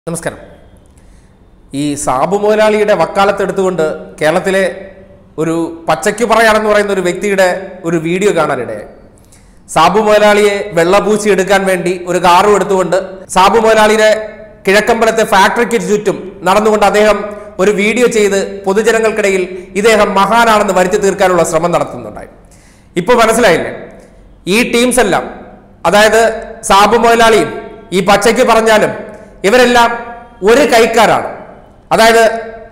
നമസ്കാരം. ഈ സാബു മുതലാളിയുടെ വക്കാലത്തെടുത്തുകൊണ്ട് കേരളത്തിലെ ഒരു പച്ചയ്ക്ക് പറയാണെന്ന് പറയുന്ന ഒരു വ്യക്തിയുടെ ഒരു വീഡിയോ കാണാനിടയായി. സാബു മുതലാളിയെ വെള്ളപൂച്ചി എടുക്കാൻ വേണ്ടി ഒരു കാറും എടുത്തുകൊണ്ട് സാബു മുതലാളിയുടെ കിഴക്കമ്പലത്തെ ഫാക്ടറിക്ക് ചുറ്റും നടന്നുകൊണ്ട് അദ്ദേഹം ഒരു വീഡിയോ ചെയ്ത് പൊതുജനങ്ങൾക്കിടയിൽ ഇദ്ദേഹം മഹാനാണെന്ന് വരുത്തി തീർക്കാനുള്ള ശ്രമം നടത്തുന്നുണ്ടായി. ഇപ്പോൾ മനസ്സിലായില്ലേ, ഈ ടീംസ് എല്ലാം, അതായത് സാബു മുതലാളിയും ഈ പച്ചയ്ക്ക് പറഞ്ഞാലും ഇവരെല്ലാം ഒരു കൈക്കാരാണ്, അതായത്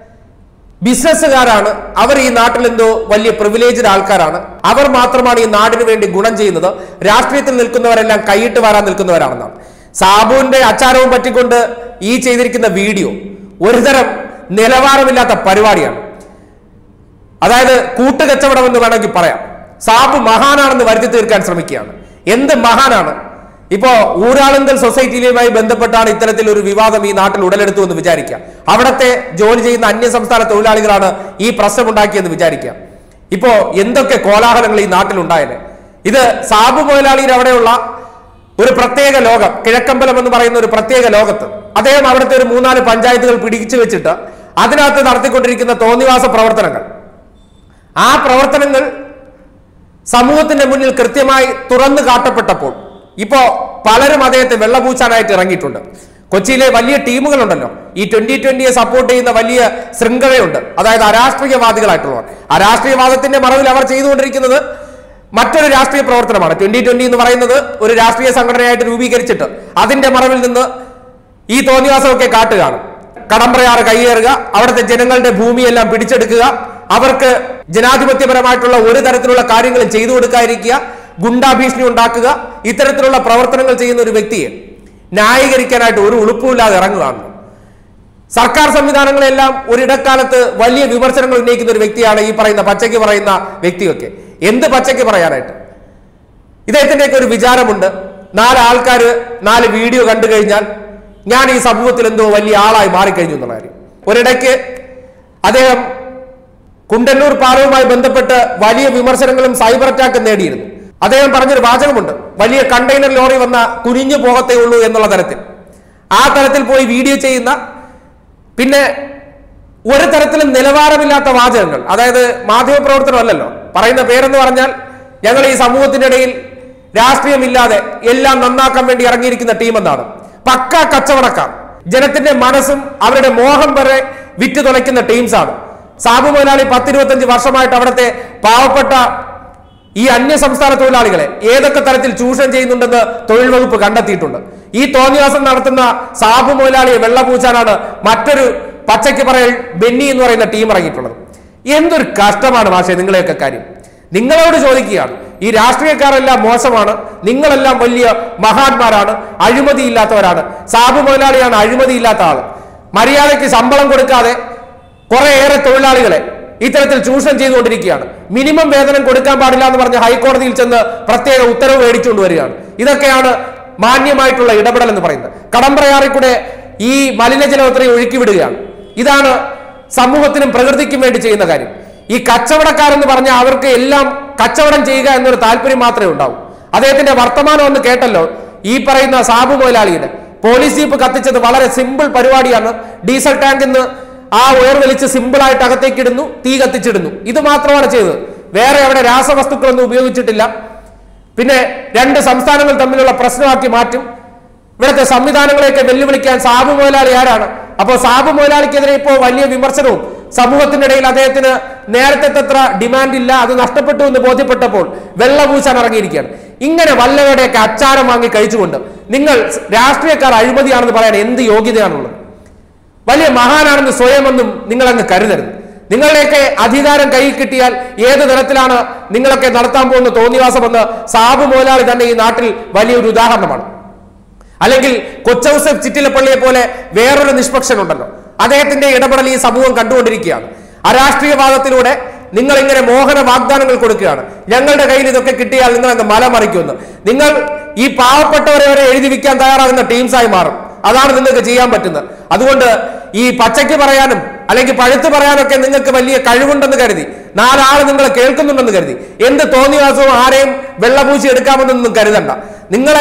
ബിസിനസ്സുകാരാണ്. അവർ ഈ നാട്ടിൽ എന്തോ വലിയ പ്രിവിലേജ്ഡ് ആൾക്കാരാണ്. അവർ മാത്രമാണ് ഈ നാടിന് വേണ്ടി ഗുണം ചെയ്യുന്നത്. രാഷ്ട്രീയത്തിൽ നിൽക്കുന്നവരെല്ലാം കൈയിട്ട് വരാൻ നിൽക്കുന്നവരാണെന്നാണ്. സാബുവിന്റെ അച്ചാരവും പറ്റിക്കൊണ്ട് ഈ ചെയ്തിരിക്കുന്ന വീഡിയോ ഒരുതരം നിലവാരമില്ലാത്ത പരിപാടിയാണ്. അതായത് കൂട്ടുകച്ചവടം എന്ന് വേണമെങ്കിൽ പറയാം. സാബു മഹാനാണെന്ന് വരുത്തി തീർക്കാൻ ശ്രമിക്കുകയാണ്. എന്ത് മഹാനാണ്? ഇപ്പോ ഊരാളുങ്കൽ സൊസൈറ്റിയുമായി ബന്ധപ്പെട്ടാണ് ഇത്തരത്തിൽ ഒരു വിവാദം ഈ നാട്ടിൽ ഉടലെടുത്തു എന്ന് വിചാരിക്കുക. അവിടത്തെ ജോലി ചെയ്യുന്ന അന്യസംസ്ഥാന തൊഴിലാളികളാണ് ഈ പ്രശ്നമുണ്ടാക്കിയെന്ന് വിചാരിക്കുക. ഇപ്പോ എന്തൊക്കെ കോലാഹലങ്ങൾ ഈ നാട്ടിലുണ്ടായത്. ഇത് സാബു മുതലാളിയുടെ അവിടെയുള്ള ഒരു പ്രത്യേക ലോകം, കിഴക്കമ്പലം എന്ന് പറയുന്ന ഒരു പ്രത്യേക ലോകത്ത് അദ്ദേഹം അവിടുത്തെ ഒരു 3-4 പഞ്ചായത്തുകൾ പിടിച്ചു വെച്ചിട്ട് അതിനകത്ത് നടത്തിക്കൊണ്ടിരിക്കുന്ന തോന്നിവാസ പ്രവർത്തനങ്ങൾ, ആ പ്രവർത്തനങ്ങൾ സമൂഹത്തിന്റെ മുന്നിൽ കൃത്യമായി തുറന്നു കാട്ടപ്പെട്ടപ്പോൾ ഇപ്പോ പലരും അദ്ദേഹത്തെ വെള്ളപൂച്ചാനായിട്ട് ഇറങ്ങിയിട്ടുണ്ട്. കൊച്ചിയിലെ വലിയ ടീമുകളുണ്ടല്ലോ, ഈ 2020 സപ്പോർട്ട് ചെയ്യുന്ന വലിയ ശൃംഖലയുണ്ട്. അതായത് അരാഷ്ട്രീയവാദികളായിട്ടുള്ളവർ. അരാഷ്ട്രീയവാദത്തിന്റെ മറവിൽ അവർ ചെയ്തുകൊണ്ടിരിക്കുന്നത് മറ്റൊരു രാഷ്ട്രീയ പ്രവർത്തനമാണ്. 2020 എന്ന് പറയുന്നത് ഒരു രാഷ്ട്രീയ സംഘടനയായിട്ട് രൂപീകരിച്ചിട്ട് അതിന്റെ മറവിൽ നിന്ന് ഈ തോന്നിവാസമൊക്കെ കാട്ടുകയാണ്. കടമ്പ്രയാറ് കയ്യേറുക, അവിടുത്തെ ജനങ്ങളുടെ ഭൂമിയെല്ലാം പിടിച്ചെടുക്കുക, അവർക്ക് ജനാധിപത്യപരമായിട്ടുള്ള ഒരു തരത്തിലുള്ള കാര്യങ്ങളും ചെയ്തു കൊടുക്കാതിരിക്കുക, ഗുണ്ടാഭീഷണി ഉണ്ടാക്കുക, ഇത്തരത്തിലുള്ള പ്രവർത്തനങ്ങൾ ചെയ്യുന്ന ഒരു വ്യക്തിയെ ന്യായീകരിക്കാനായിട്ട് ഒരു ഉളുപ്പുമില്ലാതെ ഇറങ്ങുകയാണ്. സർക്കാർ സംവിധാനങ്ങളെല്ലാം ഒരിടക്കാലത്ത് വലിയ വിമർശനങ്ങൾ ഉന്നയിക്കുന്ന ഒരു വ്യക്തിയാണ് ഈ പറയുന്ന പച്ചയ്ക്ക് പറയുന്ന വ്യക്തിയൊക്കെ. എന്ത് പച്ചയ്ക്ക് പറയാനായിട്ട്? ഇദ്ദേഹത്തിൻ്റെയൊക്കെ ഒരു വിചാരമുണ്ട്, 4 ആൾക്കാർ 4 വീഡിയോ കണ്ടു കഴിഞ്ഞാൽ ഞാൻ ഈ സമൂഹത്തിൽ എന്തോ വലിയ ആളായി മാറിക്കഴിഞ്ഞു എന്നുള്ള കാര്യം. ഒരിടയ്ക്ക് അദ്ദേഹം കുണ്ടന്നൂർ പാലവുമായി ബന്ധപ്പെട്ട് വലിയ വിമർശനങ്ങളും സൈബർ അറ്റാക്കും നേടിയിരുന്നു. അദ്ദേഹം പറഞ്ഞൊരു വാചകമുണ്ട്, വലിയ കണ്ടെയ്നർ ലോറി വന്ന കുനിഞ്ഞു പോകത്തേ ഉള്ളൂ എന്നുള്ള തരത്തിൽ. ആ തരത്തിൽ പോയി വീഡിയോ ചെയ്യുന്ന, പിന്നെ ഒരു തരത്തിലും നിലവാരമില്ലാത്ത വാചകങ്ങൾ. അതായത് മാധ്യമപ്രവർത്തനമല്ലല്ലോ, പറയുന്ന പേരെന്ന് പറഞ്ഞാൽ ഞങ്ങൾ ഈ സമൂഹത്തിന്റെ ഇടയിൽ രാഷ്ട്രീയമില്ലാതെ എല്ലാം നന്നാക്കാൻ വേണ്ടി ഇറങ്ങിയിരിക്കുന്ന ടീം എന്നാണ്. പക്ക കച്ചവടക്കാർ, ജനത്തിന്റെ മനസ്സും അവരുടെ മോഹം വരെ വിറ്റ് തുലയ്ക്കുന്ന ടീംസാണ്. സാബു മുതലാളി 10-25 വർഷമായിട്ട് അവിടുത്തെ പാവപ്പെട്ട ഈ അന്യസംസ്ഥാന തൊഴിലാളികളെ ഏതൊക്കെ തരത്തിൽ ചൂഷണം ചെയ്യുന്നുണ്ടെന്ന് തൊഴിൽ വകുപ്പ് കണ്ടെത്തിയിട്ടുണ്ട്. ഈ തോന്നിവാസം നടത്തുന്ന സാബു മുതലാളിയെ വെള്ളപൂച്ചാനാണ് മറ്റൊരു പച്ചയ്ക്ക് പറയൽ ബെന്നി എന്ന് പറയുന്ന ടീം ഇറങ്ങിയിട്ടുള്ളത്. എന്തൊരു കഷ്ടമാണ് മാഷേ നിങ്ങളെയൊക്കെ കാര്യം. നിങ്ങളോട് ചോദിക്കുകയാണ്, ഈ രാഷ്ട്രീയക്കാരെല്ലാം മോശമാണ്, നിങ്ങളെല്ലാം വലിയ മഹാന്മാരാണ്, അഴിമതിയില്ലാത്തവരാണ്. സാബു മുതലാളിയാണ് അഴിമതിയില്ലാത്ത ആള്. മര്യാദയ്ക്ക് ശമ്പളം കൊടുക്കാതെ കുറേയേറെ തൊഴിലാളികളെ ഇത്തരത്തിൽ ചൂഷണം ചെയ്തുകൊണ്ടിരിക്കുകയാണ്. മിനിമം വേതനം കൊടുക്കാൻ പാടില്ല എന്ന് പറഞ്ഞ് ഹൈക്കോടതിയിൽ ചെന്ന് പ്രത്യേക ഉത്തരവ് മേടിച്ചുകൊണ്ട് വരികയാണ്. ഇതൊക്കെയാണ് മാന്യമായിട്ടുള്ള ഇടപെടൽ എന്ന് പറയുന്നത്. കടമ്പ്രയാറിൽ കൂടെ ഈ മലിനജലം അത്രയും ഒഴുക്കി വിടുകയാണ്. ഇതാണ് സമൂഹത്തിനും പ്രകൃതിക്കും വേണ്ടി ചെയ്യുന്ന കാര്യം. ഈ കച്ചവടക്കാരെന്ന് പറഞ്ഞാൽ അവർക്ക് എല്ലാം കച്ചവടം ചെയ്യുക എന്നൊരു താല്പര്യം മാത്രമേ ഉണ്ടാവൂ. അദ്ദേഹത്തിന്റെ വർത്തമാനം ഒന്ന് കേട്ടല്ലോ. ഈ പറയുന്ന സാബു മുതലാളിയുടെ പോലീസ് ജീപ്പ് കത്തിച്ചത് വളരെ സിമ്പിൾ പരിപാടിയാണ്. ഡീസൽ ടാങ്കിൽ നിന്ന് ആ ഉയർ വലിച്ച് സിമ്പിളായിട്ട് അകത്തേക്ക് ഇടുന്നു, തീ കത്തിച്ചിടുന്നു. ഇത് മാത്രമാണ് ചെയ്തത്. വേറെ അവിടെ രാസവസ്തുക്കളൊന്നും ഉപയോഗിച്ചിട്ടില്ല. പിന്നെ 2 സംസ്ഥാനങ്ങൾ തമ്മിലുള്ള പ്രശ്നമാക്കി മാറ്റും. ഇവിടുത്തെ സംവിധാനങ്ങളെയൊക്കെ വെല്ലുവിളിക്കാൻ സാബു മുതലാളി ആരാണ്? അപ്പോൾ സാബു മുതലാളിക്കെതിരെ ഇപ്പോൾ വലിയ വിമർശനവും സമൂഹത്തിന്റെ ഇടയിൽ അദ്ദേഹത്തിന് നേരത്തെ അത്ര ഡിമാൻഡ് ഇല്ല, അത് നഷ്ടപ്പെട്ടു എന്ന് ബോധ്യപ്പെട്ടപ്പോൾ വെള്ളപൂശാൻ ഇറങ്ങിയിരിക്കുകയാണ്. ഇങ്ങനെ വല്ലവരുടെയൊക്കെ അച്ചാരം വാങ്ങി കഴിച്ചുകൊണ്ട് നിങ്ങൾ രാഷ്ട്രീയക്കാർ അഴിമതിയാണെന്ന് പറയാൻ എന്ത് യോഗ്യതയാണുള്ളത്? വലിയ മഹാനാണെന്ന് സ്വയമൊന്നും നിങ്ങളങ്ങ് കരുതരുത്. നിങ്ങളുടെയൊക്കെ അധികാരം കയ്യിൽ കിട്ടിയാൽ ഏത് തരത്തിലാണ് നിങ്ങളൊക്കെ നടത്താൻ പോകുന്ന തോന്നിവാസമെന്ന് സാബു മുതലാളി തന്നെ ഈ നാട്ടിൽ വലിയൊരു ഉദാഹരണമാണ്. അല്ലെങ്കിൽ കൊച്ചൗസഫ് ചിറ്റിലപ്പള്ളിയെ പോലെ വേറൊരു നിഷ്പക്ഷനുണ്ടല്ലോ, അദ്ദേഹത്തിന്റെ ഇടപെടൽ ഈ സമൂഹം കണ്ടുകൊണ്ടിരിക്കുകയാണ്. അരാഷ്ട്രീയവാദത്തിലൂടെ നിങ്ങൾ ഇങ്ങനെ മോഹന വാഗ്ദാനങ്ങൾ കൊടുക്കുകയാണ്. ഞങ്ങളുടെ കയ്യിൽ ഇതൊക്കെ കിട്ടിയാൽ നിങ്ങൾ അങ്ങ് മലമറിക്കുമെന്ന്. നിങ്ങൾ ഈ പാവപ്പെട്ടവരെ വരെ എഴുതി വിൽക്കാൻ തയ്യാറാകുന്ന ടീംസായി മാറും. അതാണ് നിങ്ങൾക്ക് ചെയ്യാൻ പറ്റുന്നത്. അതുകൊണ്ട് ഈ പച്ചയ്ക്ക് പറയാനും അല്ലെങ്കിൽ പഴുത്ത് പറയാനൊക്കെ നിങ്ങൾക്ക് വലിയ കഴിവുണ്ടെന്ന് കരുതി, 4 ആൾ നിങ്ങൾ കേൾക്കുന്നുണ്ടെന്ന് കരുതി എന്ത് തോന്നിവാസവും ആരെയും വെള്ളപൂശി എടുക്കാമെന്നൊന്നും കരുതണ്ട. നിങ്ങളെ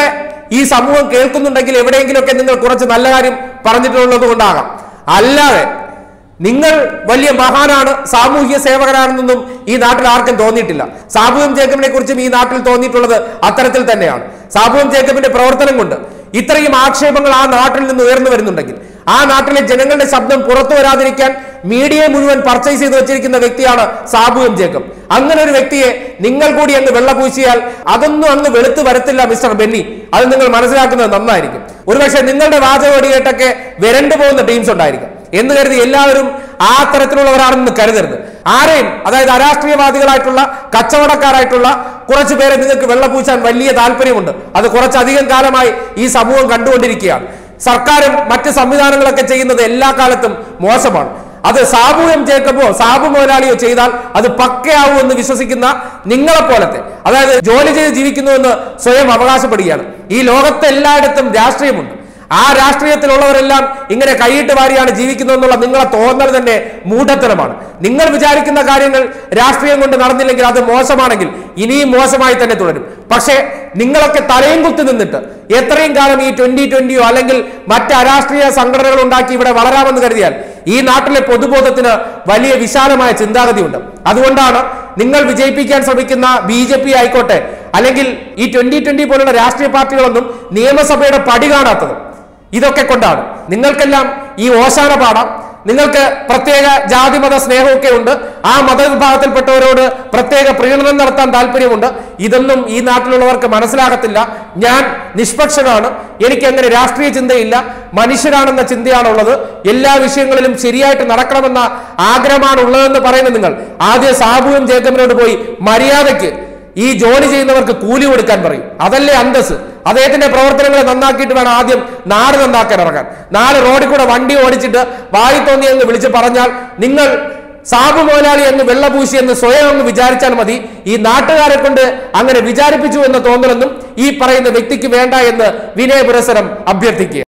ഈ സമൂഹം കേൾക്കുന്നുണ്ടെങ്കിൽ എവിടെയെങ്കിലുമൊക്കെ നിങ്ങൾ കുറച്ച് നല്ല കാര്യം പറഞ്ഞിട്ടുള്ളത് കൊണ്ടാകാം. അല്ലാതെ നിങ്ങൾ വലിയ മഹാനാണ്, സാമൂഹ്യ സേവകനാണെന്നൊന്നും ഈ നാട്ടിൽ ആർക്കും തോന്നിയിട്ടില്ല. സാബു എം ജേക്കബിനെ കുറിച്ചും ഈ നാട്ടിൽ തോന്നിയിട്ടുള്ളത് അത്തരത്തിൽ തന്നെയാണ്. സാബു എം ജേക്കബിന്റെ പ്രവർത്തനം കൊണ്ട് ഇത്രയും ആക്ഷേപങ്ങൾ ആ നാട്ടിൽ നിന്ന് ഉയർന്നു വരുന്നുണ്ടെങ്കിൽ, ആ നാട്ടിലെ ജനങ്ങളുടെ ശബ്ദം പുറത്തു വരാതിരിക്കാൻ മീഡിയ മുഴുവൻ പർച്ചേസ് ചെയ്ത് വെച്ചിരിക്കുന്ന വ്യക്തിയാണ് സാബു എം ജേക്കബ്. അങ്ങനെ ഒരു വ്യക്തിയെ നിങ്ങൾ കൂടി അങ്ങ് വെള്ളപൂശിയാൽ അതൊന്നും അങ്ങ് വെളുത്തു വരത്തില്ല മിസ്റ്റർ ബെന്നി. അത് നിങ്ങൾ മനസ്സിലാക്കുന്നത് നന്നായിരിക്കും. ഒരുപക്ഷെ നിങ്ങളുടെ വാചകോടി കേട്ടൊക്കെ വരണ്ടു പോകുന്ന ടീംസ് ഉണ്ടായിരിക്കും എന്ന് കരുതി എല്ലാവരും ആ തരത്തിലുള്ളവരാണെന്ന് കരുതരുത്. ആരെയും, അതായത് അരാഷ്ട്രീയവാദികളായിട്ടുള്ള കച്ചവടക്കാരായിട്ടുള്ള കുറച്ചു പേരെ നിങ്ങൾക്ക് വെള്ളപൂശാൻ വലിയ താല്പര്യമുണ്ട്. അത് കുറച്ചധികം കാലമായി ഈ സമൂഹം കണ്ടുകൊണ്ടിരിക്കുകയാണ്. സർക്കാരും മറ്റ് സംവിധാനങ്ങളൊക്കെ ചെയ്യുന്നത് എല്ലാ കാലത്തും മോശമാണ്. അത് സാബു എം ജേക്കബോ സാബു മുതലാളിയോ ചെയ്താൽ അത് പക്കയാവുമെന്ന് വിശ്വസിക്കുന്ന നിങ്ങളെപ്പോലത്തെ, അതായത് ജോലി ചെയ്ത് ജീവിക്കുന്നുവെന്ന് സ്വയം അവകാശപ്പെടുകയാണ്. ഈ ലോകത്തെ എല്ലായിടത്തും രാഷ്ട്രീയമുണ്ട്. ആ രാഷ്ട്രീയത്തിലുള്ളവരെല്ലാം ഇങ്ങനെ കൈയിട്ട് വാരിയാണ് ജീവിക്കുന്നതെന്നുള്ള നിങ്ങളെ തോന്നൽ തന്നെ മൂഢത്തരമാണ്. നിങ്ങൾ വിചാരിക്കുന്ന കാര്യങ്ങൾ രാഷ്ട്രീയം കൊണ്ട് നടന്നില്ലെങ്കിൽ അത് മോശമാണെങ്കിൽ ഇനിയും മോശമായി തന്നെ തുടരും. പക്ഷേ നിങ്ങളൊക്കെ തലയും കുത്തി നിന്നിട്ട് എത്രയും കാലം ഈ 2020 അല്ലെങ്കിൽ മറ്റ് അരാഷ്ട്രീയ സംഘടനകൾ ഉണ്ടാക്കി ഇവിടെ വളരാമെന്ന് കരുതിയാൽ ഈ നാട്ടിലെ പൊതുബോധത്തിന് വലിയ വിശാലമായ ചിന്താഗതിയുണ്ട്. അതുകൊണ്ടാണ് നിങ്ങൾ വിജയിപ്പിക്കാൻ ശ്രമിക്കുന്ന BJP ആയിക്കോട്ടെ, അല്ലെങ്കിൽ ഈ 2020 പോലുള്ള രാഷ്ട്രീയ പാർട്ടികളൊന്നും നിയമസഭയുടെ പടി കാണാത്തത്. ഇതൊക്കെ കൊണ്ടാണ്. നിങ്ങൾക്കെല്ലാം ഈ ഓശാന പാടാം, നിങ്ങൾക്ക് പ്രത്യേക ജാതിമത സ്നേഹമൊക്കെ ഉണ്ട്, ആ മതവിഭാഗത്തിൽപ്പെട്ടവരോട് പ്രത്യേക പ്രീണനം നടത്താൻ താല്പര്യമുണ്ട്. ഇതൊന്നും ഈ നാട്ടിലുള്ളവർക്ക് മനസ്സിലാകത്തില്ല. ഞാൻ നിഷ്പക്ഷനാണ്, എനിക്ക് അങ്ങനെ രാഷ്ട്രീയ ചിന്തയില്ല, മനുഷ്യരാണെന്ന ചിന്തയാണുള്ളത്, എല്ലാ വിഷയങ്ങളിലും ശരിയായിട്ട് നടക്കണമെന്ന ആഗ്രഹമാണ് ഉള്ളതെന്ന് പറയുന്ന നിങ്ങൾ ആദ്യം സാബു എം ജേക്കബിനോട് പോയി മര്യാദയ്ക്ക് ഈ ജോലി ചെയ്യുന്നവർക്ക് കൂലി കൊടുക്കാൻ പറയും. അതല്ലേ അന്തസ്. അദ്ദേഹത്തിന്റെ പ്രവർത്തനങ്ങളെ നന്നാക്കിയിട്ട് വേണം ആദ്യം നാട് നന്നാക്കാൻ ഇറങ്ങാൻ. 4 റോഡിൽ കൂടെ വണ്ടി ഓടിച്ചിട്ട് വായി തോന്നി എന്ന് വിളിച്ച് പറഞ്ഞാൽ നിങ്ങൾ സാബു മുതലാളി എന്ന് വെള്ളപൂശി എന്ന് സ്വയം ഒന്ന് വിചാരിച്ചാൽ മതി. ഈ നാട്ടുകാരെ കൊണ്ട് അങ്ങനെ വിചാരിപ്പിച്ചു എന്ന തോന്നലൊന്നും ഈ പറയുന്ന വ്യക്തിക്ക് വേണ്ട എന്ന് വിനയ പുരസരം അഭ്യർത്ഥിക്കുക.